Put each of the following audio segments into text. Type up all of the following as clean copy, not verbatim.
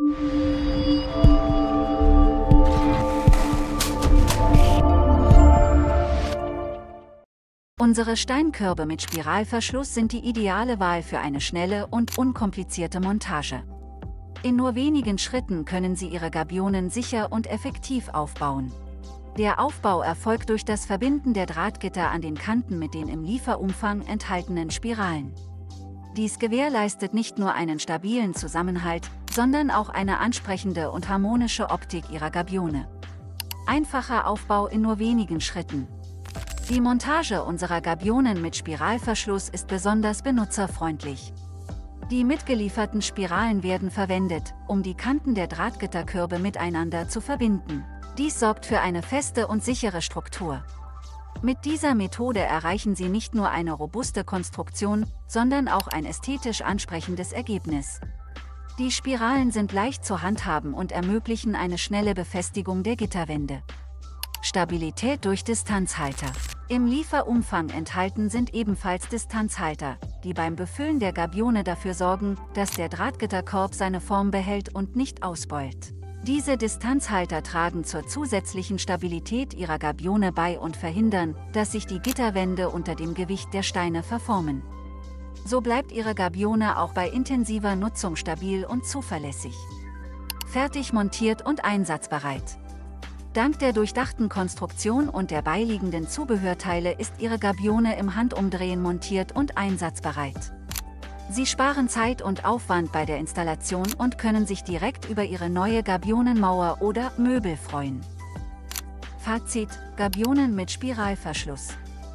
Unsere Steinkörbe mit Spiralverschluss sind die ideale Wahl für eine schnelle und unkomplizierte Montage. In nur wenigen Schritten können Sie Ihre Gabionen sicher und effektiv aufbauen. Der Aufbau erfolgt durch das Verbinden der Drahtgitter an den Kanten mit den im Lieferumfang enthaltenen Spiralen. Dies gewährleistet nicht nur einen stabilen Zusammenhalt, sondern auch eine ansprechende und harmonische Optik Ihrer Gabione. Einfacher Aufbau in nur wenigen Schritten. Die Montage unserer Gabionen mit Spiralverschluss ist besonders benutzerfreundlich. Die mitgelieferten Spiralen werden verwendet, um die Kanten der Drahtgitterkörbe miteinander zu verbinden. Dies sorgt für eine feste und sichere Struktur. Mit dieser Methode erreichen Sie nicht nur eine robuste Konstruktion, sondern auch ein ästhetisch ansprechendes Ergebnis. Die Spiralen sind leicht zu handhaben und ermöglichen eine schnelle Befestigung der Gitterwände. Stabilität durch Distanzhalter. Im Lieferumfang enthalten sind ebenfalls Distanzhalter, die beim Befüllen der Gabione dafür sorgen, dass der Drahtgitterkorb seine Form behält und nicht ausbeult. Diese Distanzhalter tragen zur zusätzlichen Stabilität Ihrer Gabione bei und verhindern, dass sich die Gitterwände unter dem Gewicht der Steine verformen. So bleibt Ihre Gabione auch bei intensiver Nutzung stabil und zuverlässig. Fertig montiert und einsatzbereit. Dank der durchdachten Konstruktion und der beiliegenden Zubehörteile ist Ihre Gabione im Handumdrehen montiert und einsatzbereit. Sie sparen Zeit und Aufwand bei der Installation und können sich direkt über Ihre neue Gabionenmauer oder Möbel freuen. Fazit: Gabionen mit Spiralverschluss.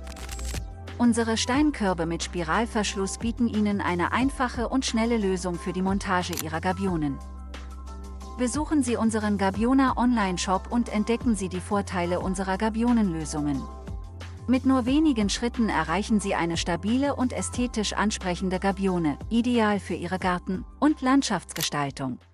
Unsere Steinkörbe mit Spiralverschluss bieten Ihnen eine einfache und schnelle Lösung für die Montage Ihrer Gabionen. Besuchen Sie unseren Gabioner Online-Shop und entdecken Sie die Vorteile unserer Gabionenlösungen. Mit nur wenigen Schritten erreichen Sie eine stabile und ästhetisch ansprechende Gabione, ideal für Ihre Garten- und Landschaftsgestaltung.